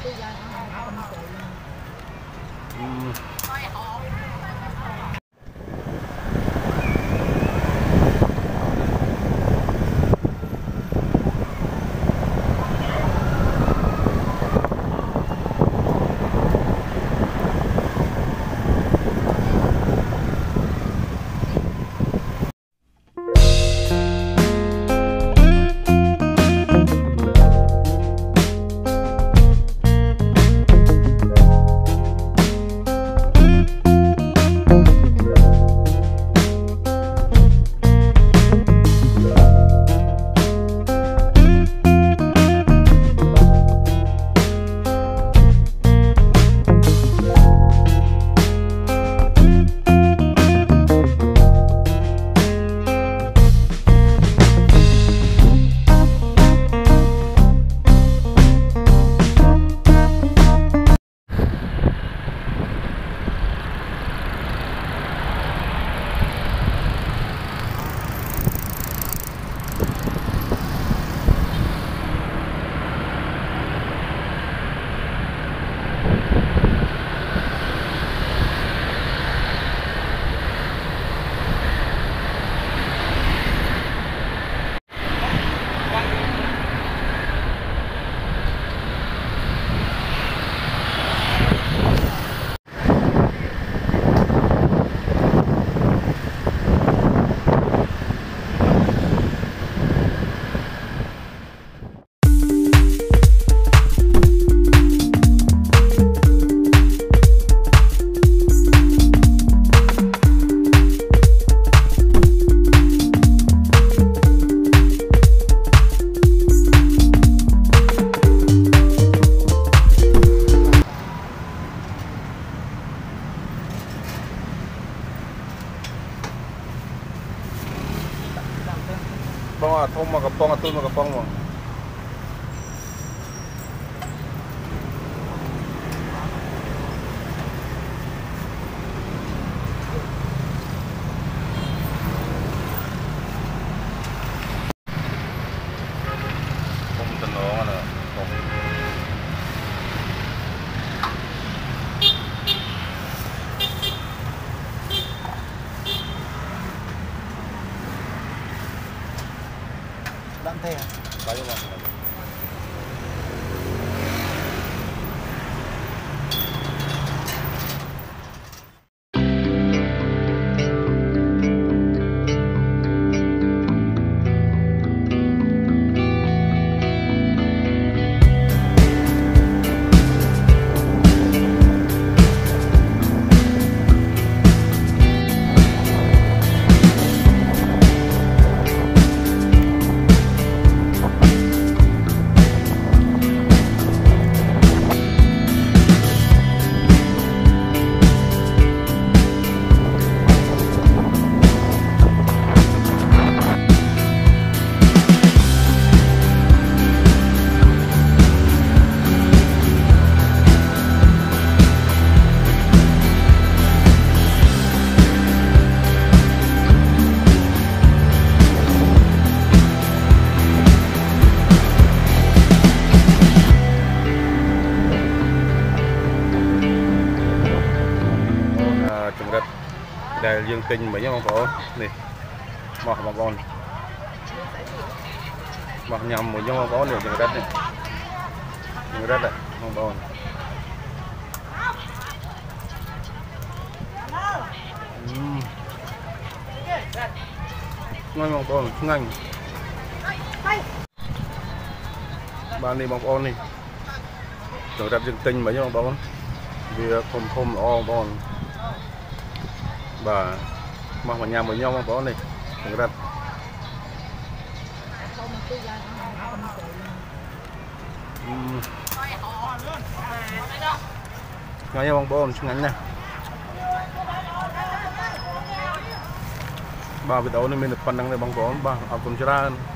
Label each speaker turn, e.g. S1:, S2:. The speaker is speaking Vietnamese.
S1: Bông thông mà gặp bông tôi mà gặp bông mà. Không tình nó nè, không.
S2: Đậm thế à?
S1: Bao nhiêu lần? Đây dương kinh mấy nhau có này mọc mà con mọc nhầm một nhau có nhiều rừng đất này rừng đất này không con ngay mọc con nhanh ban đi mọc con đi rừng đất dương kinh mấy nhau con vì không o con bà mọc vào nhà với nhau mà có này đừng đặt ngay bông bông ngắn nè bà bị đấu nên mình được phần năng này bông bóng bà học cùng cho ra